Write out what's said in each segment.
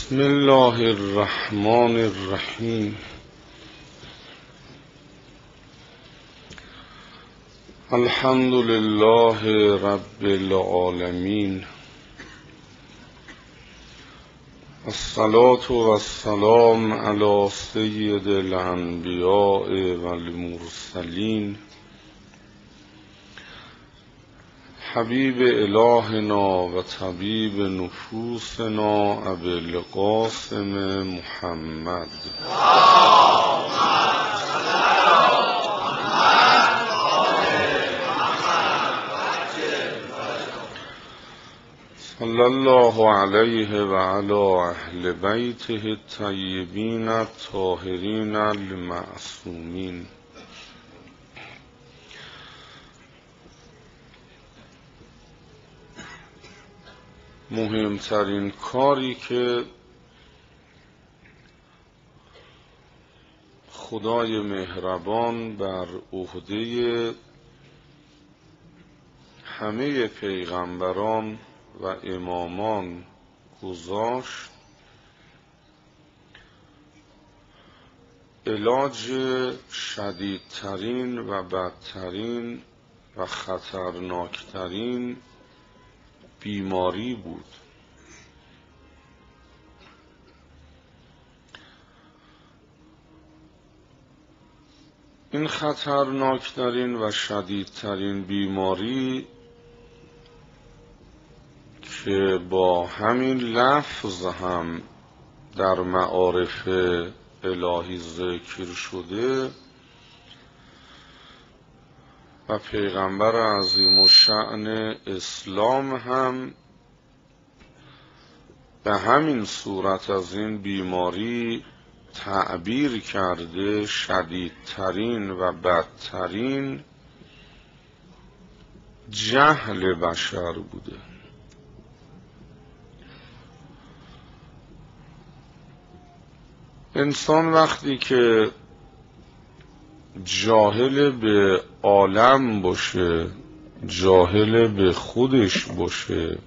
بسم الله الرحمن الرحیم. الحمد لله رب العالمین، الصلاة والسلام علی سید الانبیاء والمرسلین، حبیب الهنا و طبیب نفوسنا ابی القاسم محمد. صلی الله علیه و علی اهل بیته الطیبین الطاهرین المعصومین. مهمترین کاری که خدای مهربان بر عهده همه پیغمبران و امامان گذاشت، علاج شدیدترین و بدترین و خطرناکترین بیماری بود. این خطرناکترین و شدیدترین بیماری که با همین لفظ هم در معارف الهی ذکر شده و پیغمبر عظیم الشأن اسلام هم به همین صورت از این بیماری تعبیر کرده، شدیدترین و بدترین جهل بشر بوده. انسان وقتی که جاهل به عالم باشه، جاهل به خودش باشه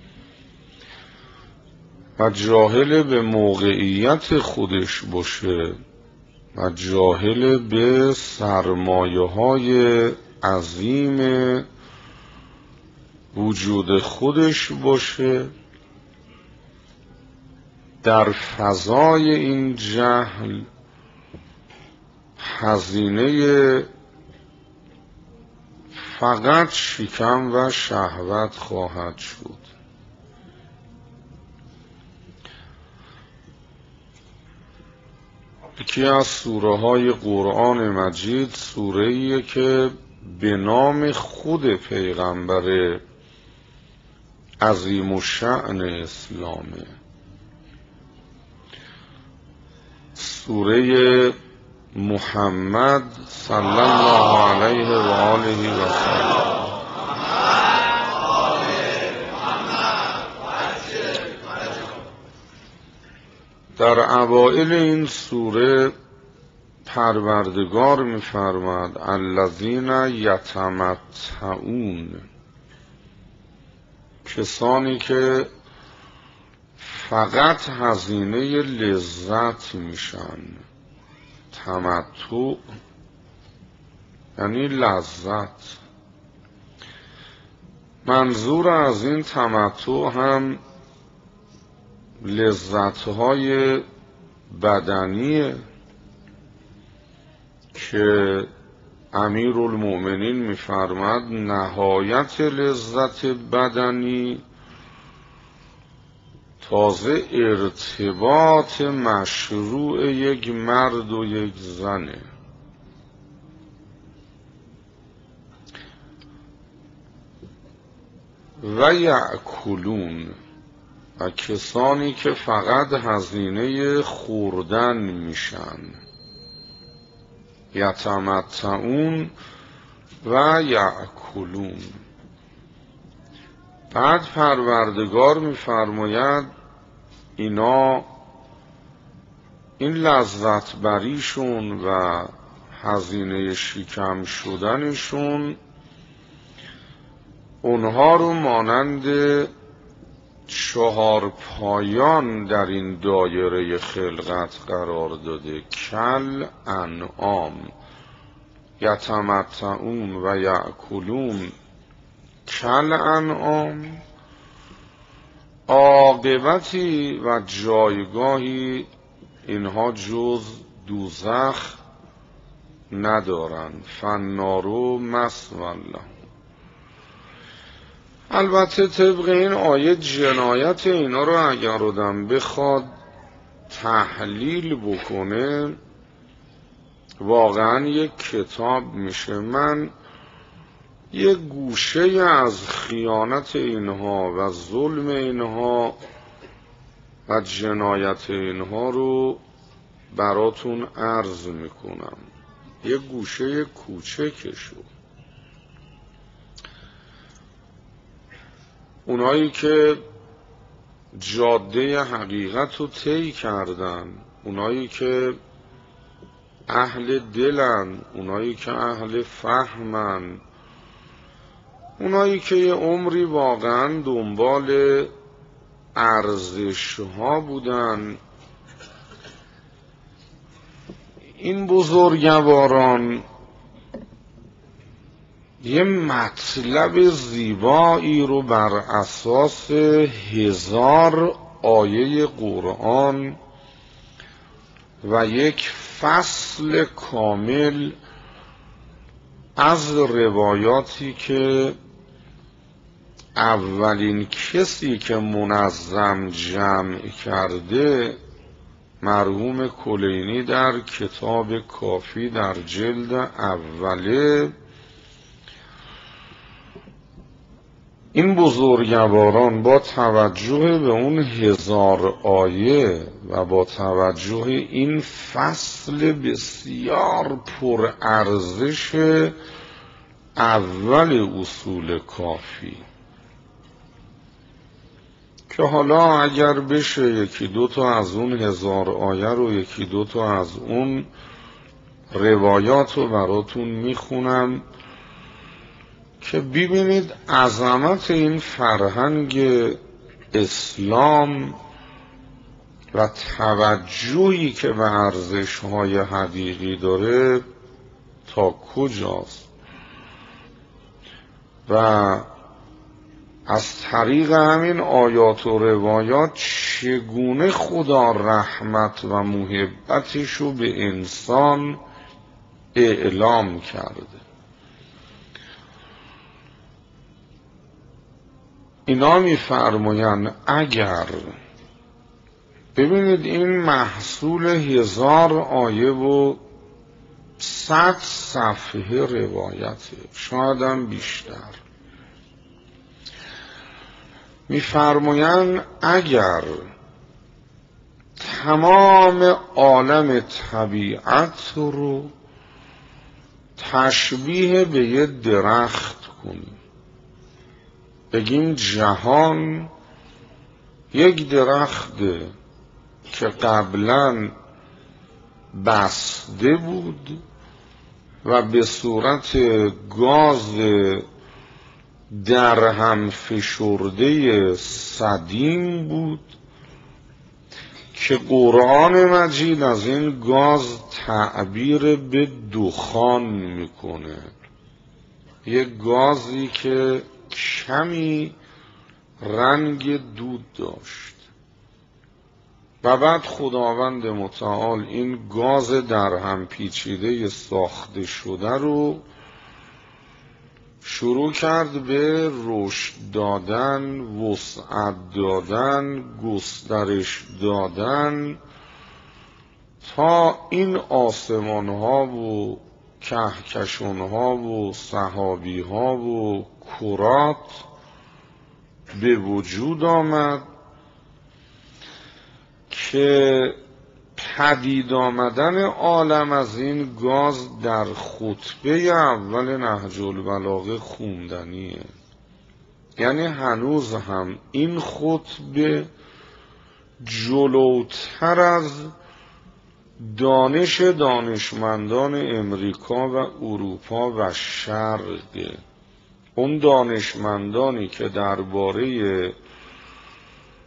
و جاهل به موقعیت خودش باشه و جاهل به سرمایه‌های عظیم وجود خودش باشه، در فضای این جهل هزینه فقط شکم و شهوت خواهد شد. یکی از سوره های قرآن مجید سوره‌ایه که به نام خود پیغمبر عظیم الشأن اسلامه، سوره محمد صلی الله علیه و آله و سلم. در اوائل این سوره پروردگار می‌فرماید الذین یتمتعون، کسانی که فقط هزینه لذت میشن. تمتع یعنی لذت. منظور از این تمتع هم لذت‌های بدنیه که امیرالمؤمنین می‌فرماید نهایت لذت بدنی تازه ارتباط مشروع یک مرد و یک زنه. و یأکلون، و کسانی که فقط هزینه خوردن میشن. یتمتعون و یأکلون. بعد پروردگار میفرماید اینا، این لذت بریشون و هزینه شکم شدنشون اونها رو مانند 4 پایان در این دایره خلقت قرار داده. کل انعام یتمتعون و یأکلون، کل انعام عاقبتی و جایگاهی اینها جز دوزخ ندارند. فالنار مثوی لهم. البته طبق این آیه جنایت اینا رو اگر آدم بخواد تحلیل بکنه واقعا یک کتاب میشه. من یک گوشه از خیانت اینها و ظلم اینها و جنایت اینها رو براتون عرض میکنم، یک گوشه کوچکشو. اونایی که جاده حقیقت رو طی کردن، اونایی که اهل دلن، اونایی که اهل فهمن، اونایی که یه عمری واقعا دنبال ارزش ها بودن، این بزرگواران یه مطلب زیبایی رو بر اساس 1000 آیه قرآن و یک فصل کامل از روایاتی که اولین کسی که منظم جمع کرده مرحوم کلینی در کتاب کافی در جلد اوله، این بزرگواران با توجه به اون 1000 آیه و با توجه این فصل بسیار پر ارزش اول اصول کافی که حالا اگر بشه یکی دوتا از اون 1000 آیه رو، یکی دوتا از اون روایات رو براتون میخونم که ببینید عظمت این فرهنگ اسلام و توجهی که به ارزش‌های حقیقی داره تا کجاست و از طریق همین آیات و روایات چگونه خدا رحمت و محبتش رو به انسان اعلام کرده. اینا می‌فرمایند اگر ببینید این محصول 1000 آیه و 100 صفحه روایته، شاید هم بیشتر، می‌فرمایند اگر تمام عالم طبیعت رو تشبیه به یه درخت کنیم، بگیم جهان یک درخته که قبلا بسته بود و به صورت گاز در هم فشرده سدیم بود که قرآن مجید از این گاز تعبیر به دخان میکنه، یک گازی که کمی رنگ دود داشت و بعد خداوند متعال این گاز در هم پیچیده ساخته شده رو شروع کرد به رشد دادن، وسعت دادن، گسترش دادن تا این آسمان ها و کهکشان ها و سحابی ها و کرات به وجود آمد که پدید آمدن عالم از این گاز در خطبه اول نهج البلاغه خوندنیه. یعنی هنوز هم این خطبه جلوتر از دانش دانشمندان امریکا و اروپا و شرقه. اون دانشمندانی که درباره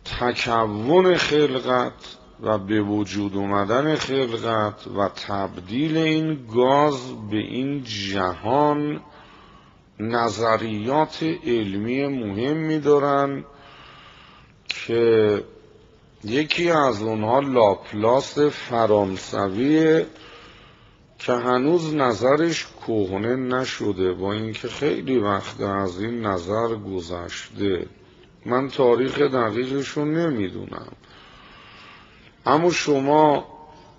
تکون خلقت و به وجود اومدن خلقت و تبدیل این گاز به این جهان نظریات علمی مهمی دارن که یکی از اونها لاپلاس فرانسویه که هنوز نظرش کهنه نشده، با اینکه خیلی وقت از این نظر گذشته. من تاریخ دقیقشو نمیدونم، اما شما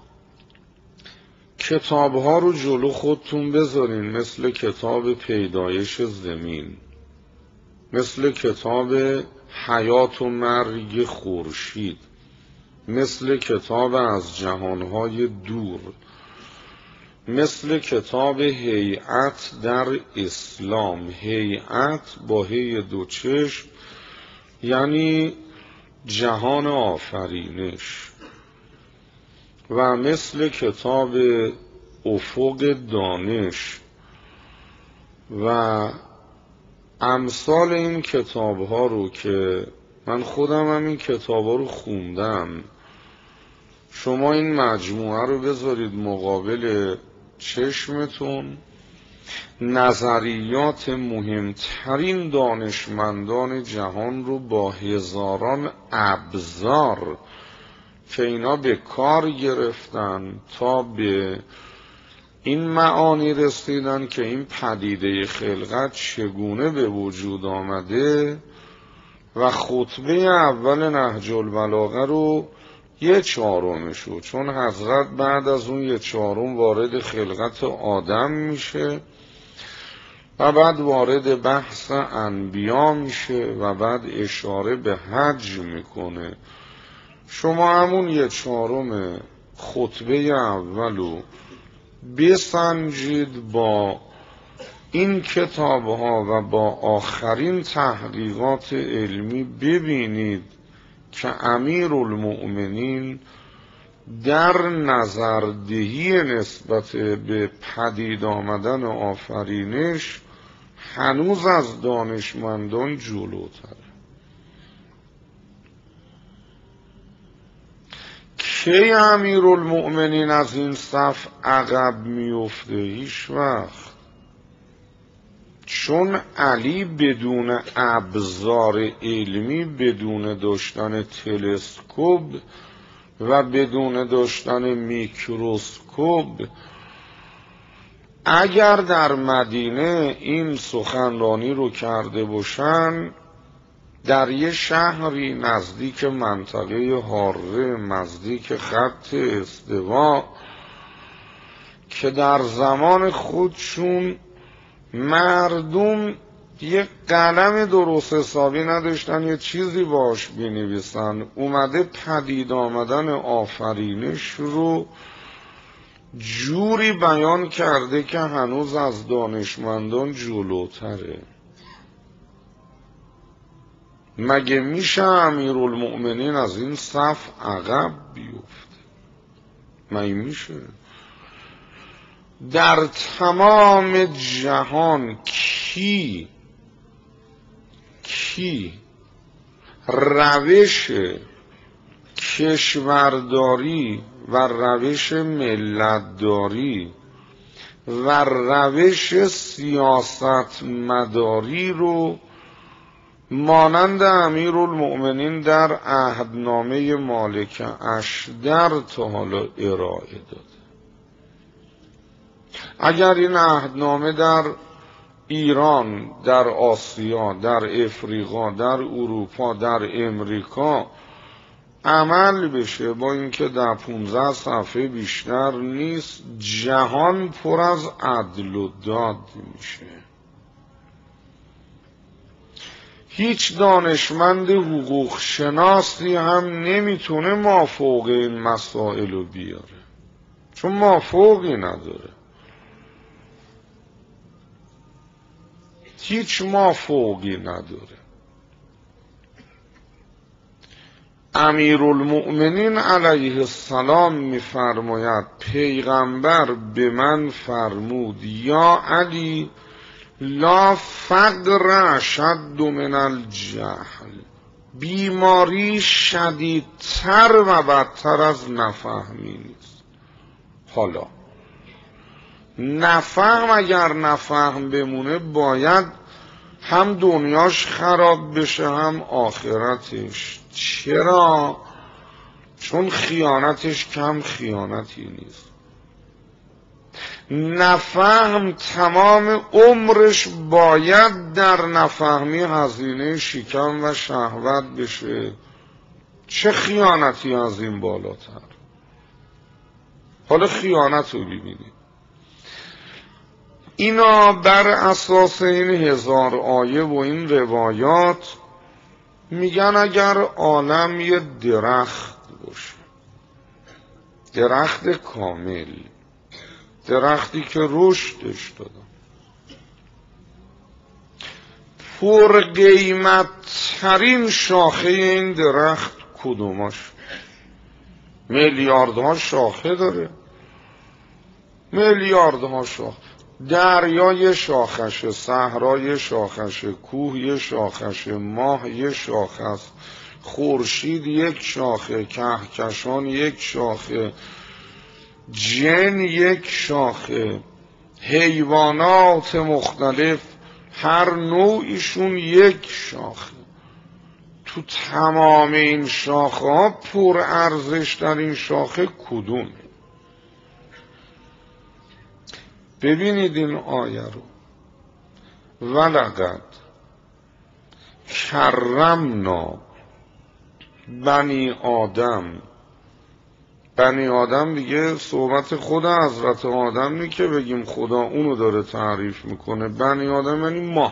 کتابها رو جلو خودتون بذارین، مثل کتاب پیدایش زمین، مثل کتاب حیات و مرگ خورشید، مثل کتاب از جهانهای دور، مثل کتاب هیئت در اسلام. هیئت با هی دو چشم یعنی جهان آفرینش، و مثل کتاب افق دانش و امثال این کتاب ها رو که من خودم هم این کتاب ها رو خوندم. شما این مجموعه رو بذارید مقابل چشمتون، نظریات مهمترین دانشمندان جهان رو با هزاران ابزار که اینا به کار گرفتن تا به این معانی رسیدن که این پدیده خلقت چگونه به وجود آمده، و خطبه اول نهج البلاغه رو 1/4 چون حضرت بعد از اون 1/4 وارد خلقت آدم میشه و بعد وارد بحث انبیا میشه و بعد اشاره به حج میکنه. شما همون 1/4 خطبه اولو بسنجید با این کتاب ها و با آخرین تحقیقات علمی، ببینید که امیرالمؤمنین در نظردهی نسبت به پدید آمدن آفرینش هنوز از دانشمندان جلوتره. کی امیرالمؤمنین از این صف عقب میفته؟ هیچ وقت. چون علی بدون ابزار علمی، بدون داشتن تلسکوپ و بدون داشتن میکروسکوپ، اگر در مدینه این سخنرانی رو کرده باشن، در یه شهری نزدیک منطقه حاره، نزدیک خط استوا، که در زمان خودشون مردم یه قلم درست حسابی نداشتن یه چیزی باش بنویسن، اومده پدید آمدن آفرینش رو جوری بیان کرده که هنوز از دانشمندان جلوتره. مگه میشه امیرالمؤمنین از این صف عقب بیفته؟ مگه میشه؟ در تمام جهان کی روش کشورداری و روش ملتداری و روش سیاست مداری رو مانند امیرالمؤمنین در عهدنامه مالک اشتر تا حالا ارائه داده؟ اگر این عهدنامه در ایران، در آسیا، در افریقا، در اروپا، در امریکا عمل بشه، با اینکه در 15 صفحه بیشتر نیست، جهان پر از عدل و داد میشه. هیچ دانشمند حقوق شناسی هم نمیتونه مافوق این مسائل رو بیاره، چون مافوقی نداره. هیچ مافوقی نداره. امیرالمؤمنین علیه السلام میفرماید پیغمبر به من فرمود یا علی لا فقر اشد من الجهل، بیماری شدیدتر و بدتر از نفهمی نیست. حالا نفهم اگر نفهم بمونه باید هم دنیاش خراب بشه هم آخرتش. چرا؟ چون خیانتش کم خیانتی نیست. نفهم تمام عمرش باید در نفهمی هزینه شکم و شهوت بشه. چه خیانتی از این بالاتر؟ حالا خیانت رو ببینید. اینا بر اساس این 1000 آیه و این روایات میگن اگر عالم یه درخت باشه، درخت کامل، درختی که رشدش دادن، پر قیمت ترین شاخه این درخت کدوماش؟ میلیاردها شاخه داره، میلیاردها شاخه. دریا یه شاخشه، صحرا یه شاخشه، کوه یه شاخشه، ماه یه شاخه است، خورشید یک شاخه، کهکشان یک شاخه، جن یک شاخه، حیوانات مختلف هر نوعیشون یک شاخه. تو تمام این شاخه ها پر ارزش در این شاخه کدومه؟ ببینید این آیه رو. ولقد کرمنا بنی آدم. بنی آدم دیگه صحبت خود حضرت آدم نی که بگیم خدا اونو داره تعریف میکنه. بنی آدم یعنی ما.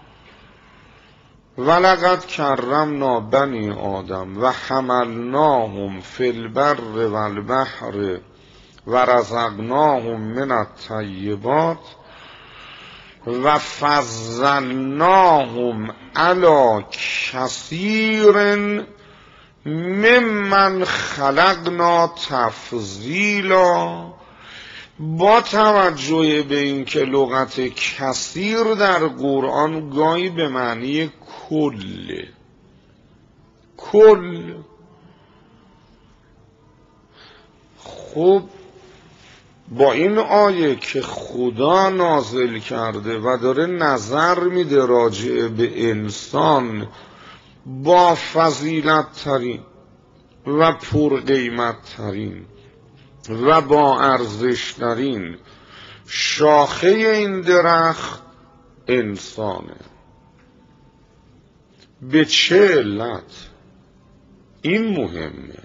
ولقد کرمنا بنی آدم و حملناهم فی البر والبحر و رزقناهم من الطیبات و فضلناهم علی کثیر ممن خلقنا تفضیلا. با توجه به اینکه لغت کثیر در قرآن گاهی به معنی کل، کل. خب با این آیه که خدا نازل کرده و داره نظر میده راجع به انسان، با فضیلت ترین و پر قیمت ترین و با ارزش ترین شاخه این درخت انسانه. به چه علت؟ این مهمه.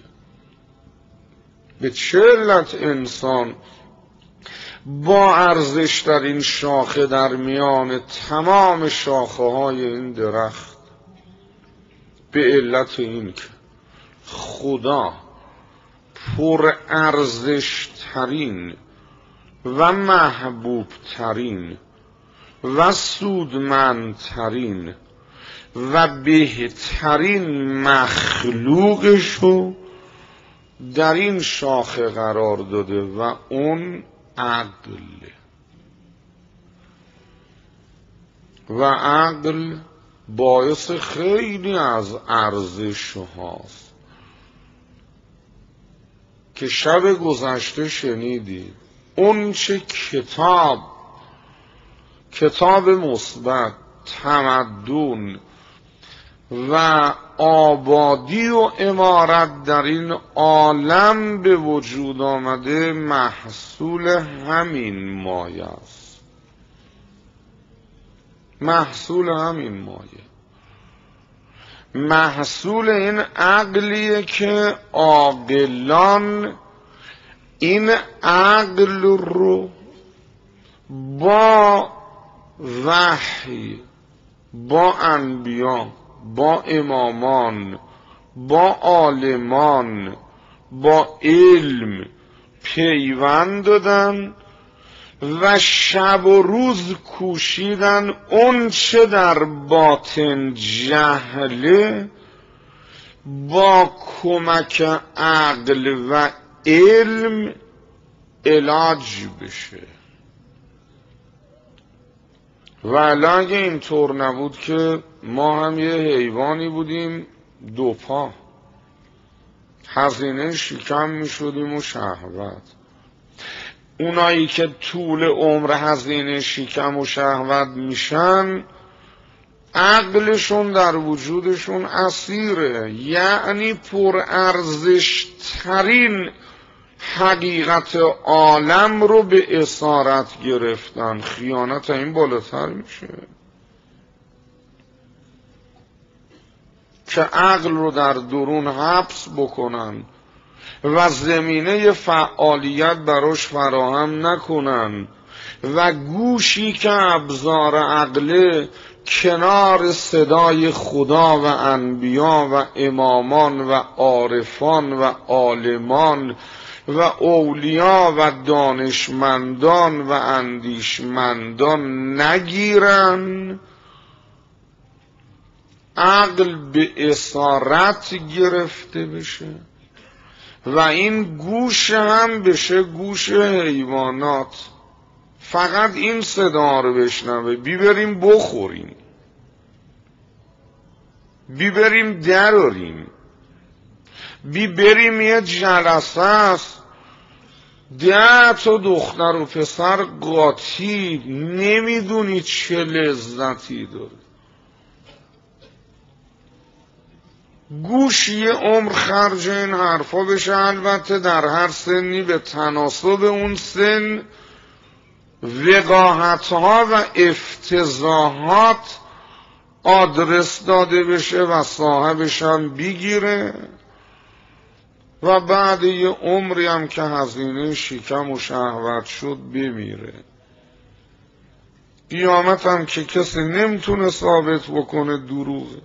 به چه علت انسان با ارزش ترین شاخه در میان تمام شاخه های این درخت؟ به علت این که خدا پر ارزش ترین و محبوب ترین و سودمند ترین و بهترین مخلوقشو در این شاخه قرار داده و اون عقل. و عقل باعث خیلی از ارزش هاست که شب گذشته شنیدید. اون چه کتاب مثبت، تمدن و آبادی و عمارت در این عالم به وجود آمده محصول همین مایه است. محصول همین مایه، محصول این عقلیه که عاقلان این عقل رو با وحی، با انبیا، با امامان، با عالمان، با علم پیوند دادن و شب و روز کوشیدن اون چه در باطن جهله با کمک عقل و علم علاج بشه. و اگه اینطور نبود که ما هم یه حیوانی بودیم دو پا، هزینه شکم میشدیم و شهوت. اونایی که طول عمر هزینه شکم و شهوت میشن، عقلشون در وجودشون اسیره، یعنی پرارزش ترین حقیقت عالم رو به اسارت گرفتن. خیانت این بالاتر میشه که عقل رو در درون حبس بکنن و زمینه فعالیت براش فراهم نکنن و گوشی که ابزار عقله کنار صدای خدا و انبیا و امامان و عارفان و عالمان و اولیا و دانشمندان و اندیشمندان نگیرن، عقل به اسارت گرفته بشه و این گوش هم بشه گوش حیوانات، فقط این صدا رو بشنوه، بیبریم بخوریم، بیبریم دراریم، بیبریم یه جلسه است 10 تا دختر و پسر قاطی، نمیدونی چه لذتی داره. گوش یه عمر خرج این حرفا بشه، البته در هر سنی به تناسب اون سن وقاحتها و افتضاحات آدرس داده بشه و صاحبش هم بگیره و بعد یه عمری هم که هزینه شکم و شهوت شد بمیره. قیامت هم که کسی نمیتونه ثابت بکنه دروغه.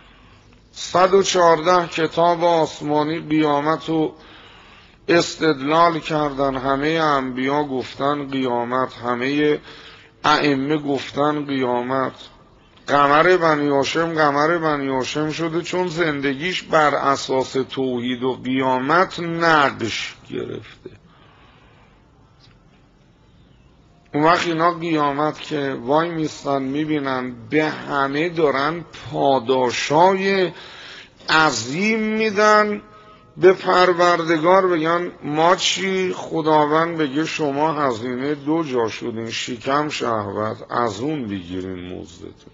114 کتاب آسمانی قیامت رو استدلال کردن، همه انبیا گفتن قیامت، همه ائمه گفتن قیامت. قمر بنی هاشم قمر بنی هاشم شده چون زندگیش بر اساس توحید و قیامت نقش گرفته. اون وقت اینا قیامت که وای میستن میبینن به همه دارن پاداشای عظیم میدن، به پروردگار بگن ما چی؟ خداوند بگه شما هزینه 2 جا شدین، شکم شهوت، از اون بگیرین مزدتون.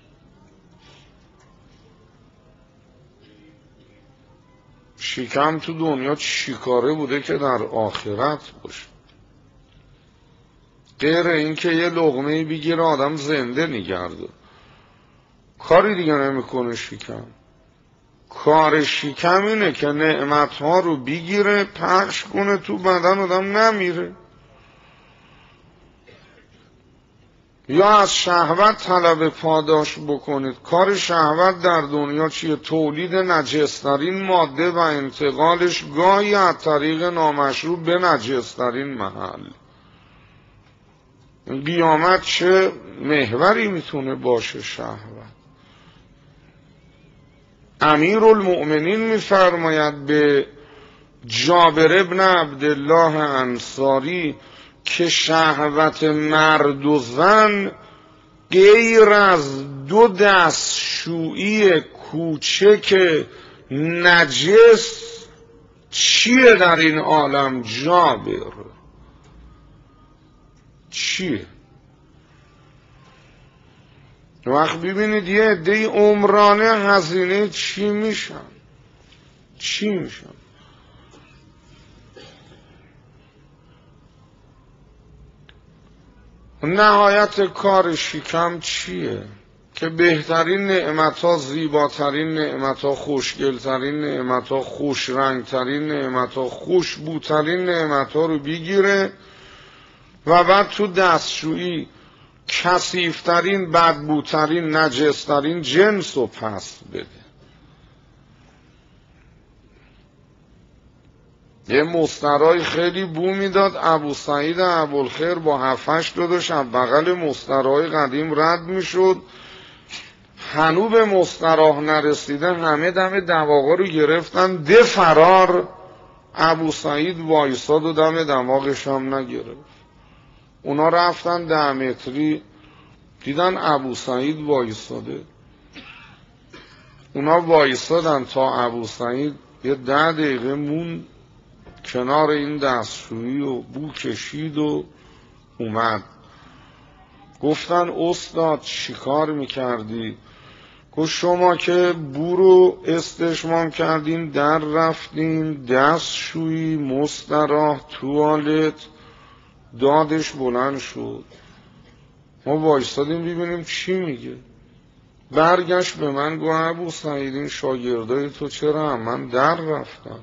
شکم تو دنیا چی کاره بوده که در آخرت باشه؟ غیر این که یه لقمه بگیره آدم زنده نگرده، کاری دیگه نمیکنه. شکم کار شکم اینه که نعمتها رو بگیره پخش کنه تو بدن آدم نمیره. یا از شهوت طلب پاداش بکنید. کار شهوت در دنیا چیه؟ تولید نجسترین ماده و انتقالش گاهی از طریق نامشروع به نجسترین محل. قیامت چه محوری میتونه باشه شهوت؟ امیرالمؤمنین میفرماید به جابر ابن عبدالله انصاری که شهوت مرد و زن غیر از 2 دستشویی کوچک نجس چیه در این عالم جابر؟ چیه؟ وقت ببینید یه عده عمرانه هزینه چی میشن؟ نهایت کار شکم چیه؟ که بهترین نعمتها، زیباترین نعمتها، خوشگلترین نعمتها، خوشرنگترین نعمتها، خوشبوترین نعمتها رو بگیره و بعد تو دستشویی کثیفترین، بدبوترین، نجسترین جنس رو پس بده. یه مسترای خیلی بو میداد، ابو سعید ابوالخیر با 7-8 داداش از بغل مسترای قدیم رد میشد، هنو به مستراح نرسیده همه دم دماغا رو گرفتن، ده فرار. ابو سعید وایساد و دم دماغش هم نگرفت. اونا رفتن 10 متری دیدن ابو سعید وایساده، اونا وایستادن تا ابوسعید یه 10 دقیقه مون کنار این دستشویی و بو کشید و اومد. گفتن استاد چیکار میکردی؟ گفت شما که بو رو استشمام کردین، در رفتین، دستشویی، مستراح، توالت، دادش بلند شد. ما وایستادیم ببینیم چی میگه. برگشت به من گفت ابوسعید این شاگردای تو چرا هم من در رفتن؟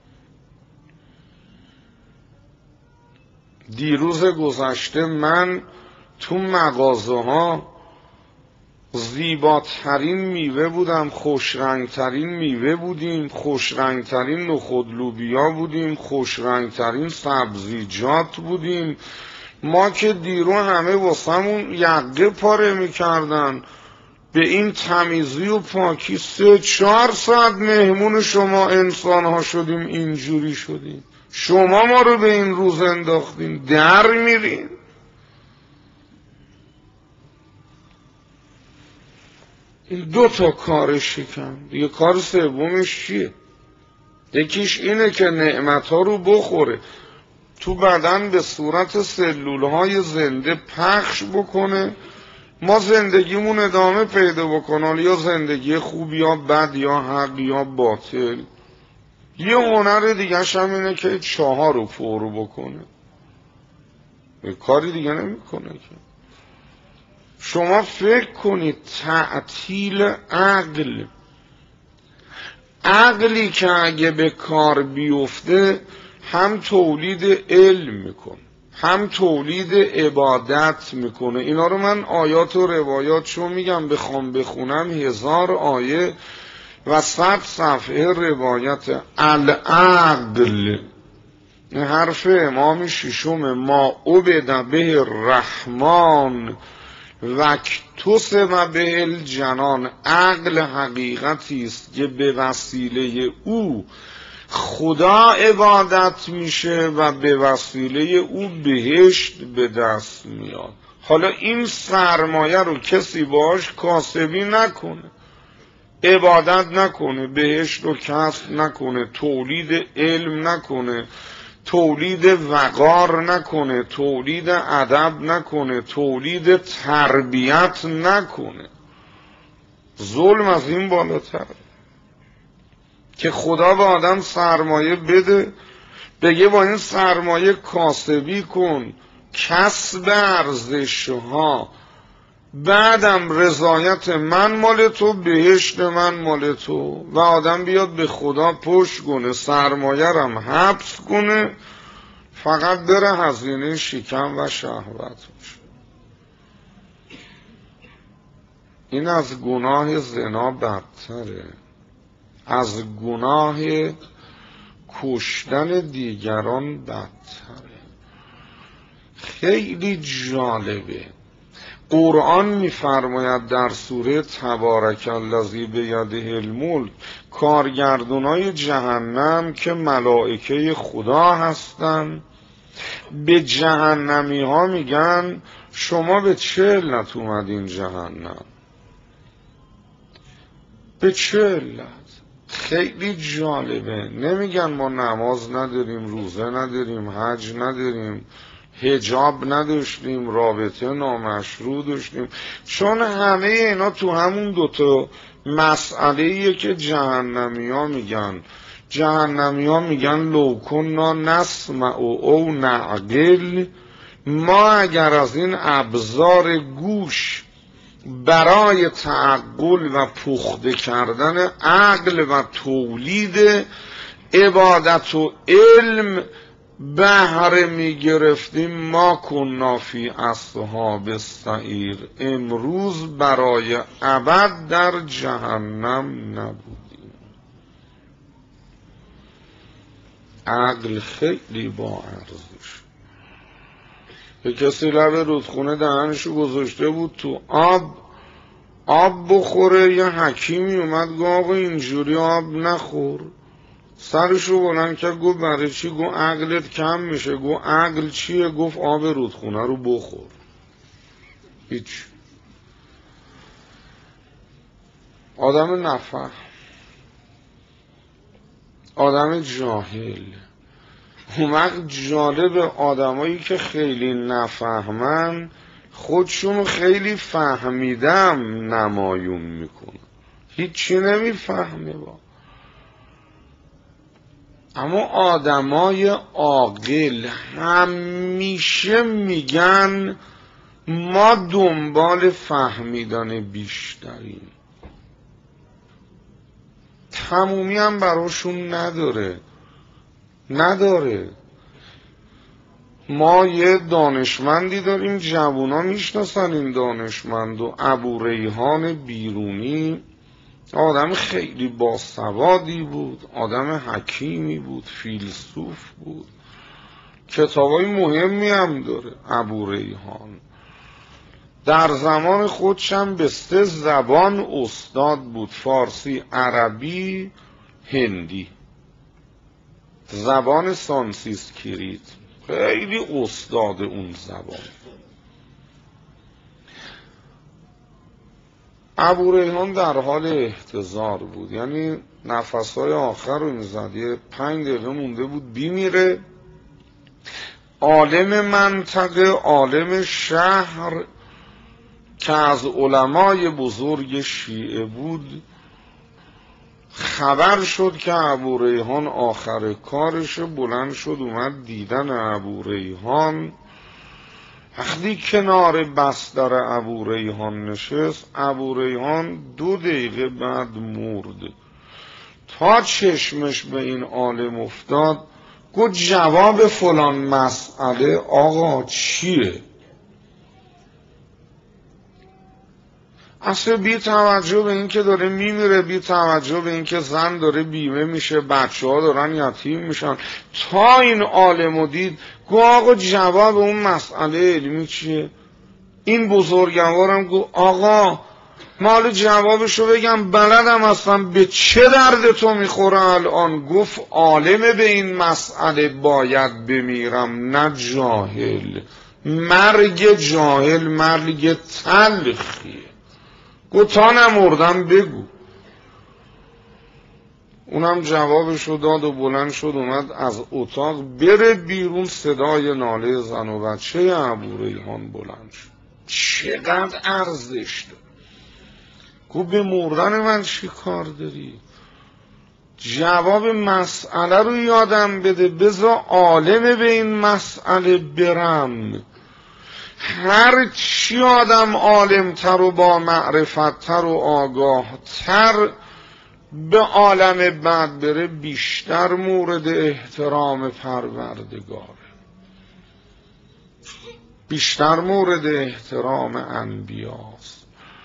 دیروز گذشته من تو مغازه ها زیباترین میوه بودم، خوشرنگترین میوه بودیم، خوشرنگترین نخود لوبیا بودیم، خوشرنگترین سبزیجات بودیم. ما که دیرو همه واسمون یقه پاره میکردن. به این تمیزی و پاکی 3-4 ساعت مهمون شما انسان ها شدیم، اینجوری شدیم. شما ما رو به این روز انداختین، در میرین. این 2 کار شکم. دیگه کار سومش چیه؟ یکیش اینه که نعمتها رو بخوره، تو بدن به صورت سلولهای زنده پخش بکنه، ما زندگیمون ادامه پیدا بکنه، یا زندگی خوب یا بد یا حق یا باطل. یه هنر دیگه هم اینه که 4 رو پر بکنه. یه کاری دیگه نمیکنه که. شما فکر کنید تعطیل عقلی که اگه به کار بیفته هم تولید علم میکنه، هم تولید عبادت میکنه. اینا رو من آیات و روایات شو میگم، بخوام بخونم 1000 آیه و 100 صفحه روایت. العقل حرف امام ششم، ما عبد به الرحمن وکتسب به الجنان. عقل حقیقتی است که به وسیله او خدا عبادت میشه و به وسیله او بهشت به دست میاد. حالا این سرمایه رو کسی باش کاسبی نکنه، عبادت نکنه، بهشت رو کسب نکنه، تولید علم نکنه، تولید وقار نکنه، تولید ادب نکنه، تولید تربیت نکنه، ظلم از این بالاتر. که خدا به آدم سرمایه بده، بگه با این سرمایه کاسبی کن، کسب ارزش ها، بعدم رضایت من مال تو، بهشت من مال تو، و آدم بیاد به خدا پشت کنه، سرمایه رم حبس کنه، فقط بره هزینه شکم و شهوت باشه. این از گناه زنا بدتره، از گناه کشتن دیگران بدتره. خیلی جالبه. قرآن می‌فرماید در سوره تبارک الذی بیده الملک، کارگردانای جهنم که ملائکه خدا هستن به جهنمی ها میگن شما به چه علت اومدین جهنم؟ به چه علت؟ خیلی جالبه. نمیگن ما نماز نداریم، روزه نداریم، حج نداریم، حجاب نداشتیم، رابطه نامشروع داشتیم، چون همه اینا تو همون 2 مسئله‌ایه که جهنمی ها میگن. جهنمی ها میگن لو کنا نسمع او نعقل، ما اگر از این ابزار گوش برای تعقل و پخته کردن عقل و تولید عبادت و علم بهره می گرفتیم، ما کنا فی اصحاب السعیر، امروز برای ابد در جهنم نبودیم. عقل خیلی با ارزش. یه کسی لب رودخونه دهنشو گذاشته بود تو آب بخوره، یه حکیمی اومد گفت آقا اینجوری آب نخور. سرشو بلند کرد گفت برای چی؟ گفت عقلت کم میشه. گفت عقل چیه؟ گفت آب رودخونه رو بخور. هیچ. آدم نفهم، آدم جاهل. اون وقت جالب آدمایی که خیلی نفهمن خودشون خیلی فهمیدم نمایون میکنن، هیچی نمیفهمه با. اما آدمای عاقل همیشه میگن ما دنبال فهمیدن بیشتریم. تمومی هم براشون نداره. ما یه دانشمندی داریم، جوونا میشناسن این دانشمند، و ابوریحان بیرونی آدم خیلی باسوادی بود، آدم حکیمی بود، فیلسوف بود، کتابای مهمی هم داره ابوریحان. در زمان خودشم به 3 زبان استاد بود، فارسی، عربی، هندی، زبان سانسکریت، خیلی استاد اون زبان. ابوریحان در حال احتضار بود، یعنی نفسهای آخر رو میزد، یه 5 دقیقه مونده بود بیمیره. عالم منطقه، عالم شهر که از علمای بزرگ شیعه بود خبر شد که ابوریحان آخر کارش، بلند شد اومد دیدن ابوریحان. وقتی کنار بستر ابوریحان نشست، ابوریحان 2 دقیقه بعد مرد. تا چشمش به این عالم افتاد گفت جواب فلان مسئله آقا چیه؟ اصلا بی توجه به این که داره میمیره، بی توجه به این که زن داره بیمه میشه، بچه ها دارن یتیم میشن، تا این عالمو دید گفت آقا جواب اون مسئله علمی چیه؟ این بزرگوارم گفت آقا مال جوابشو بگم بلدم اصلا، به چه درد تو میخوره الان؟ گفت عالم به این مسئله باید بمیرم نه جاهل. مرگ جاهل مرگ تلخیه. گفت تا نمردم بگو. اونم جوابشو داد و بلند شد اومد از اتاق بره بیرون. صدای ناله زن و بچه ابوریحان بلند شد. چقدر ارزش داره. گفت به مردن من چی کار داری؟ جواب مسئله رو یادم بده، بذار عالم به این مسئله برم. هر چی آدم عالمتر و با معرفتتر و آگاهتر به عالم بعد بره بیشتر مورد احترام پروردگاره، بیشتر مورد احترام انبیاست.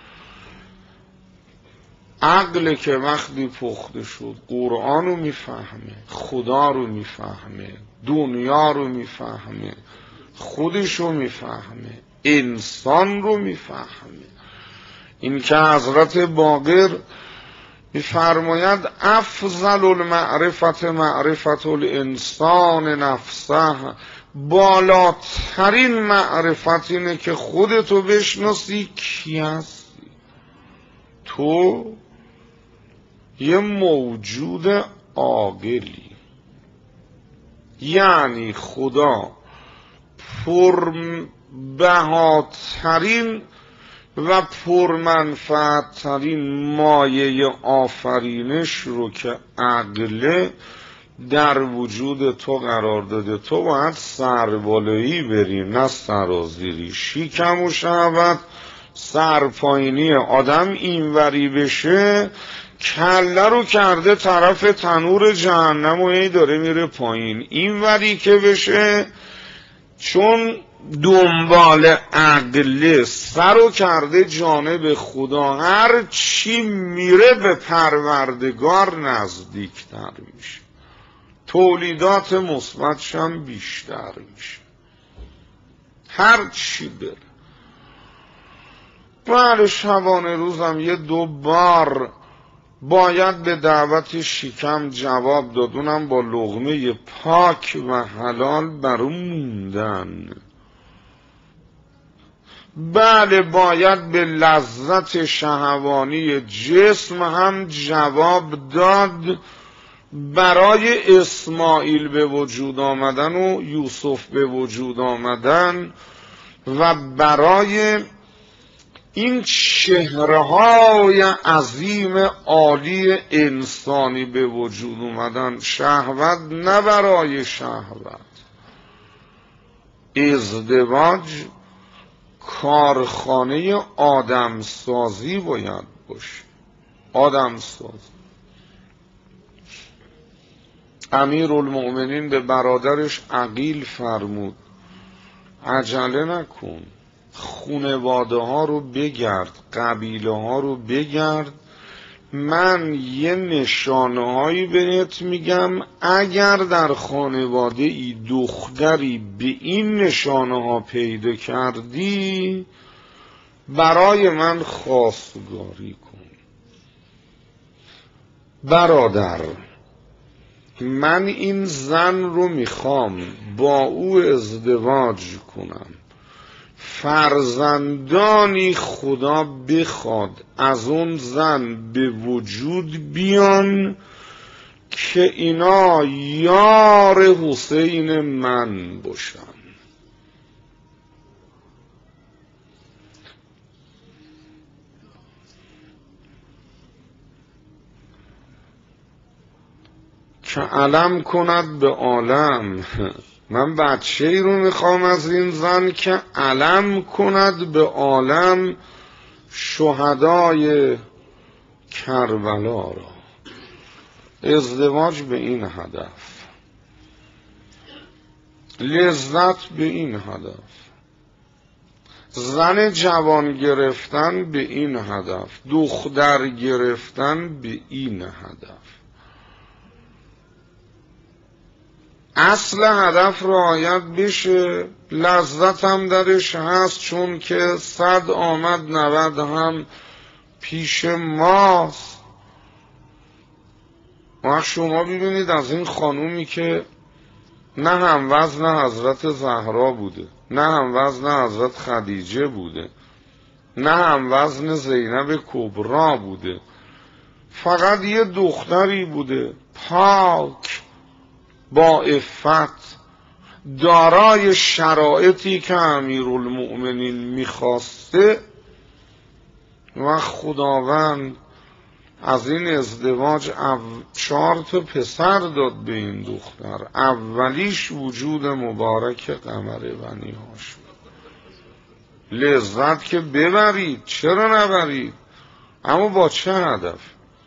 عقل که وقتی پخته شد قرآن رو میفهمه، خدا رو میفهمه، دنیا رو میفهمه، خودش رو میفهمه، انسان رو میفهمه. این که حضرت باقر میفرماید افضل المعرفت معرفت الانسان نفسه، بالاترین معرفت اینه که خودتو بشناسی کی هستی. تو یه موجود عاقلی، یعنی خدا پربهاترین و پرمنفعترین مایه آفرینش رو که عقل در وجود تو قرار داده. تو باید سربالایی بری نه سرازیری. شیکم و شهوت سرپایینی. آدم اینوری بشه کله رو کرده طرف تنور جهنم و هی داره میره پایین. اینوری که بشه چون دنبال عقل سر رو کرده جانب خدا، هر چی میره به پروردگار نزدیکتر میشه، تولیدات مثبتش هم بیشتر میشه هر چی بره. بله شبانه روزم 1-2 بار باید به دعوت شکم جواب داد، اونم با لقمه پاک و حلال برام موندن. بله باید به لذت شهوانی جسم هم جواب داد. برای اسماعیل به وجود آمدن و یوسف به وجود آمدن و برای این چهره‌های عظیم عالی انسانی به وجود اومدن، شهوت نه برای شهوت. ازدواج کارخانه آدمسازی باید باشه. آدمسازی. امیرالمؤمنین به برادرش عقیل فرمود عجله نکن، خونواده ها رو بگرد، قبیله ها رو بگرد، من یه نشانه هایی بهت میگم، اگر در خانواده ای دختری به این نشانه ها پیدا کردی برای من خواستگاری کن. برادر، من این زن رو میخوام با او ازدواج کنم، فرزندانی خدا بخواد از اون زن به وجود بیان که اینا یار حسین من باشن. که علم کند به عالم، من بچه ای رو میخوام از این زن که علم کند به عالم شهدای کربلا را. ازدواج به این هدف، لذت به این هدف، زن جوان گرفتن به این هدف، دختر گرفتن به این هدف. اصل هدف رعایت بشه، لذت هم درش هست، چون که 100 آمد 90 هم پیش ماست. وقت شما ببینید از این خانومی که نه هم وزن حضرت زهرا بوده، نه هم وزن حضرت خدیجه بوده، نه هم وزن زینب کبرا بوده، فقط یه دختری بوده پاک با عفت، دارای شرایطی که امیرالمؤمنین میخواسته، و خداوند از این ازدواج 4 پسر داد به این دختر. اولیش وجود مبارک قمر بنی هاشم. لذت که ببرید، چرا نبرید؟ اما با چه هدف؟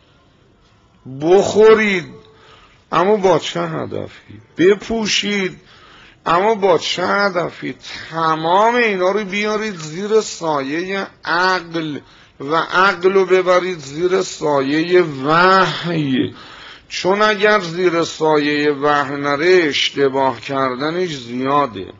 بخورید اما با چه هدفی؟ بپوشید اما با چه هدفی؟ تمام اینا رو بیارید زیر سایه عقل و عقل رو ببرید زیر سایه وحی، چون اگر زیر سایه وحی نره اشتباه کردنش زیاده.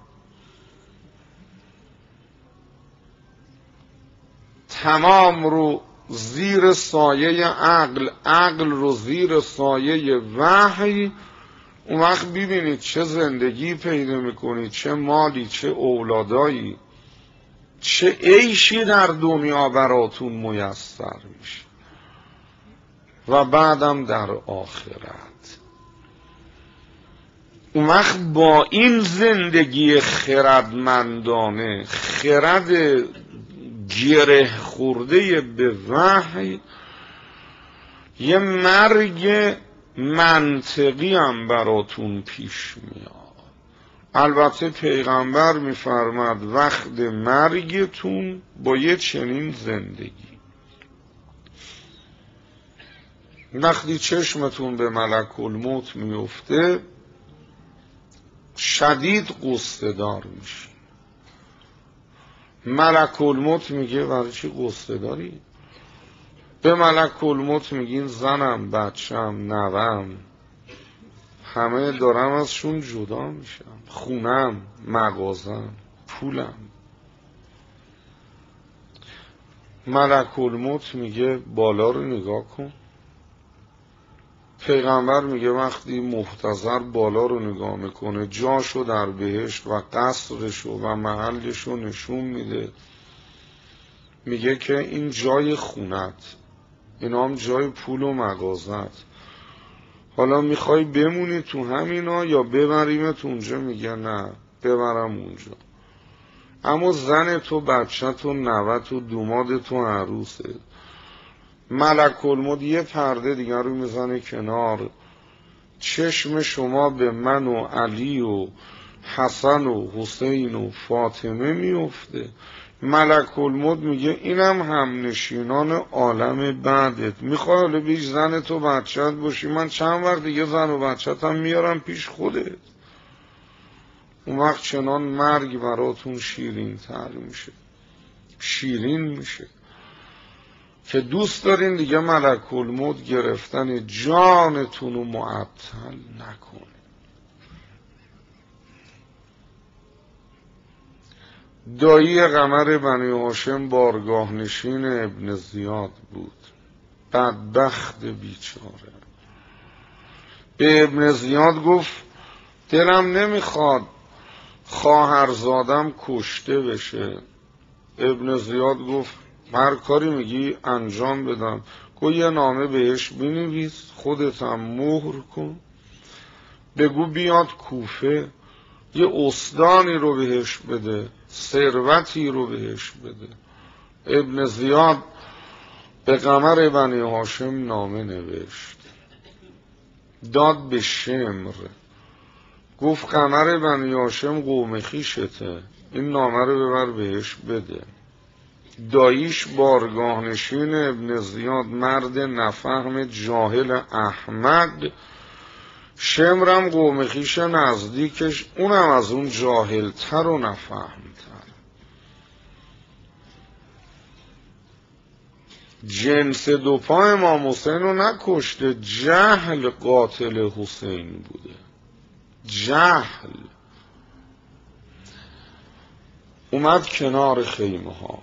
تمام رو زیر سایه عقل، عقل رو زیر سایه وحی، اون وقت ببینید چه زندگی پیدا میکنید، چه مالی، چه اولادایی، چه عیشی در دنیا براتون میسر میشه و بعدم در آخرت. اون وقت با این زندگی خردمندانه، خرد گره خورده به وحی، یه مرگ منطقی هم براتون پیش میاد. البته پیغمبر میفرماد وقت مرگتون با یه چنین زندگی، وقتی چشمتون به ملک الموت میفته شدید غصه دار میشی. ملک الموت میگه برای چی غصه داری؟ به ملک الموت میگین زنم، بچم، نوام، همه دارم ازشون جدا میشم، خونم، مغازم، پولم. ملک الموت میگه بالا رو نگاه کن. پیغمبر میگه وقتی محتضر بالا رو نگاه میکنه جاشو در بهشت و قصرشو و محلشو نشون میده میگه که این جای خونت، اینا هم جای پول و مغازت، حالا میخوای بمونی تو همینا یا ببریمت اونجا؟ میگه نه ببرم اونجا. اما زن تو، بچه تو، نوت و دوماد تو، عروسه. ملک الموت یه پرده دیگر رو میزنه کنار، چشم شما به من و علی و حسن و حسین و فاطمه میفته. ملک الموت میگه اینم هم نشینان عالم بعدت، میخوای حالا بیش زن تو بچت باشی، من چند وقت دیگه زن و بچت هم میارم پیش خودت. اون وقت چنان مرگ براتون شیرین تر میشه، شیرین میشه که دوست دارین دیگه ملک الموت گرفتن جانتون رو معطل نکنه. دایی قمر بنی هاشم بارگاه نشین ابن زیاد بود، بدبخت بیچاره. به ابن زیاد گفت دلم نمیخواد خواهرزادم کشته بشه. ابن زیاد گفت هر کاری میگی انجام بدم. گفت یه نامه بهش بنویس، خودت هم مهر کن، بگو بیاد کوفه، یه استانی رو بهش بده، ثروتی رو بهش بده. ابن زیاد به قمر بنی هاشم نامه نوشت، داد به شمر، گفت قمر بنی هاشم قوم خویشته، این نامه رو ببر بهش بده. داییش بارگاه نشین ابن زیاد، مرد نفهم جاهل احمق، شمرم قوم خویش نزدیکش، اونم از اون جاهلتر و نفهمتر. جنس دو پا امام حسین رو نکشته، جهل قاتل حسین بوده، جهل. اومد کنار خیمه ها،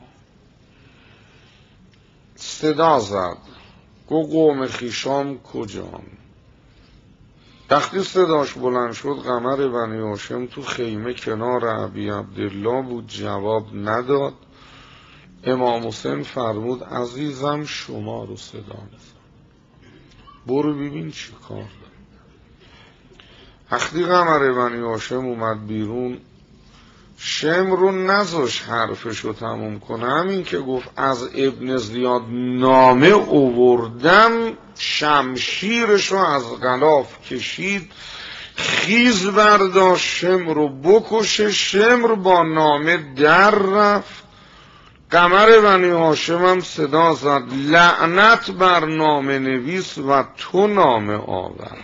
صدا زد، گو قوم خویشام کجان؟ وقتی صداش بلند شد قمر بنی هاشم تو خیمه کنار ابی عبدالله بود، جواب نداد. امام حسین فرمود عزیزم شما رو صدا میزن، برو ببین چی کار داره. وقتی قمر بنی هاشم اومد بیرون، شمر رو نذاش حرفشو تموم کنه، همین که گفت از ابن زیاد نامه اووردم، شمشیرشو از غلاف کشید، خیز برداشت شمر رو بکشه. شمر با نامه در رفت. قمر بنی هاشم هم صدا زد لعنت بر نامه نویس و تو نامه آور.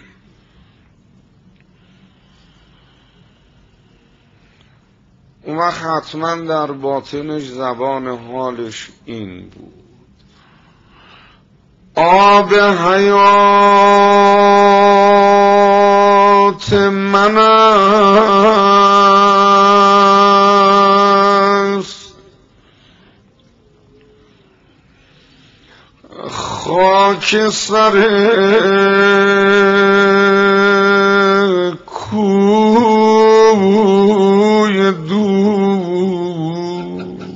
اون وقت حتما در باطنش زبان حالش این بود، آب حیات من است، خاک سر کوی دوست،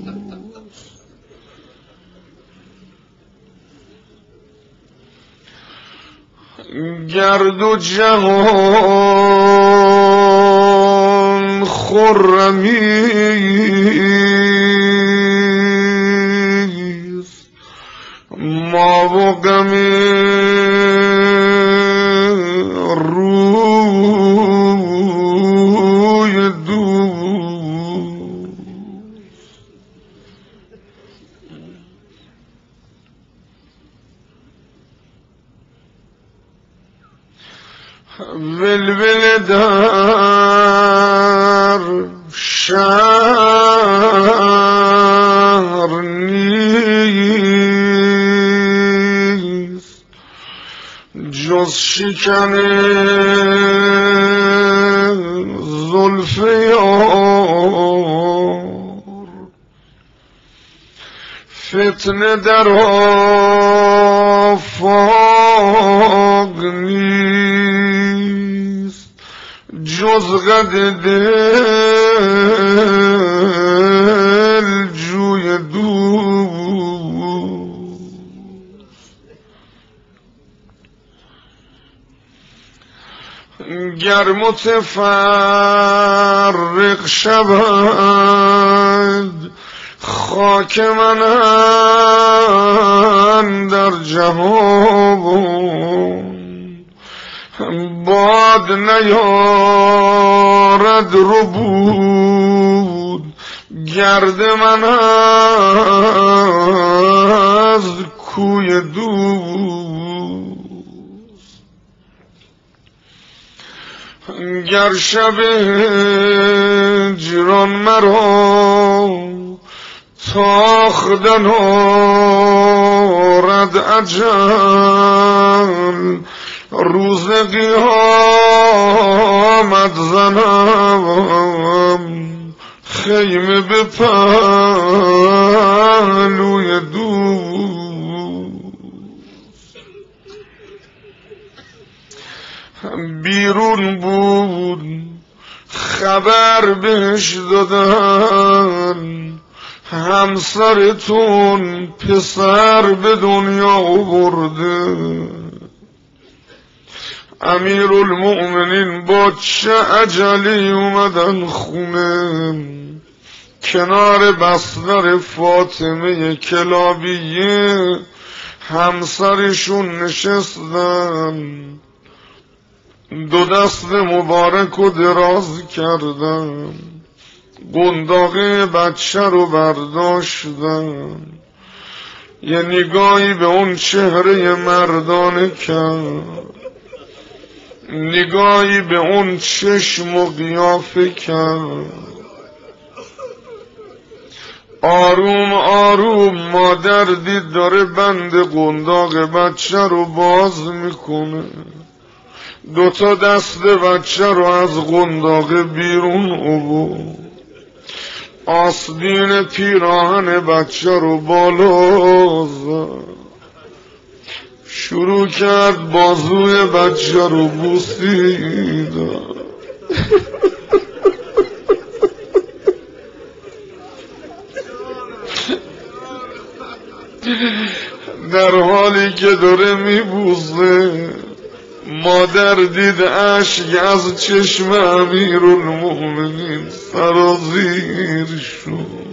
گرد و جهان خرمیست، ما و غم روی دوست. ولوله در شهر نیست، جز شکن زلف یار، فتنه در آفاق نیست، جز قد دل جوی دور. گر متفرق شود خاک من در جهان باد نیارد ربود گرد من از کوی دوست گر شب هجران مرا تاخدن آرد اجل روز قیامت زنم خیمه به پهلوی دوست بیرون بود خبر بهش دادن همسرتون پسر به دنیا آورده امیرالمؤمنین با چه عجلی اومدن خونه کنار بستر فاطمه کلابیه همسرشون نشستن دو دست مبارک رو دراز کردن قنداقه بچه رو برداشتن یه نگاهی به اون چهره مردانه کرد نگاهی به اون چشم و قیافه کرد آروم آروم مادر دید داره بند قنداق بچه رو باز میکنه دوتا دست بچه رو از قنداق بیرون آورد آستین پیراهن بچه رو بالا زد شروع کرد بازوی بچه رو بوسیدن در حالی که داره میبوسه مادر دید اشک از چشم امیرالمؤمنین سرازیر شد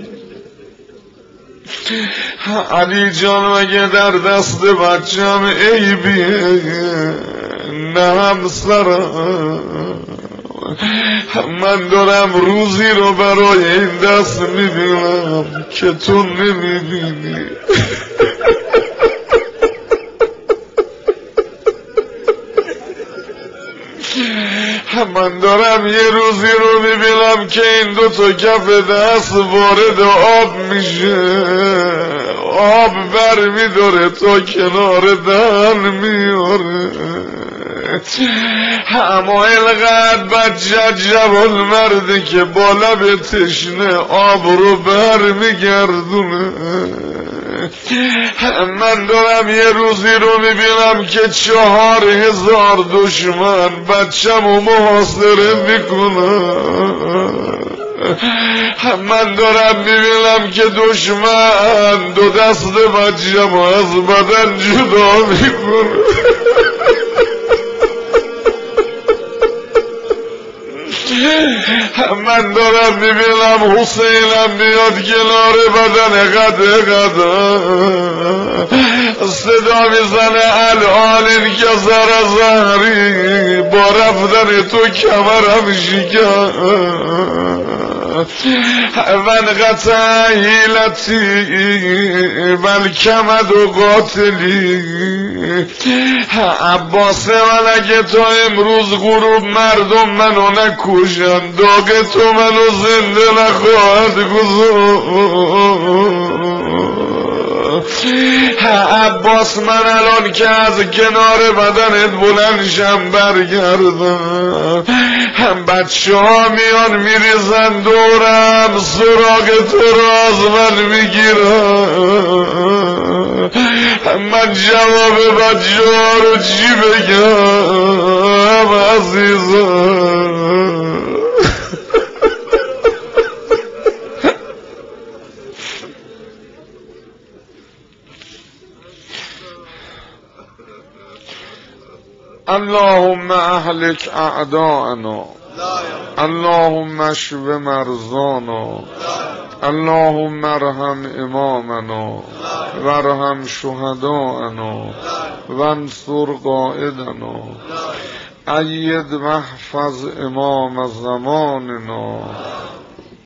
علی جان مگه در دست بچم عیبیه نه همسرم من دارم روزی رو برای این دست میبینم که تو نمیبینی من دارم یه روزی رو میبینم که این دو تا کف دست وارد آب میشه آب بر میداره تا کنار دهن میاره اما اینقدر بچه جوان مرده که با لب تشنه آب رو بر میگردونه من دارم یه روزی رو میبینم که 4000 دشمن بچه‌مو محاصره میکنن من دارم میبینم که دشمن دو دست بچه‌مو از بدن جدا میکنه من دارم میبینم حسینم میاد کنار بدن قد صدا میزنه الان که زهری با رفتن تو کمرم شکن من قطع حیلتی بل کمد و قاتلی عباس من اگه تا امروز غروب مردم منو نکوشن داغ تو منو زنده نخواهد گذاشت عباس من الان که از کنار بدنت بلندشم برگردم هم بچه ها میان میریزن دورم سراغ تو رو از من میگیرم من جواب بچه ها رو چی بگم عزیزم اللهم اهلك اعداءنا، اللهم اشف مرضانا، اللهم ارحم امامنا وارحم شهداءنا وانصر قائدنا، اید محفظ امام زماننا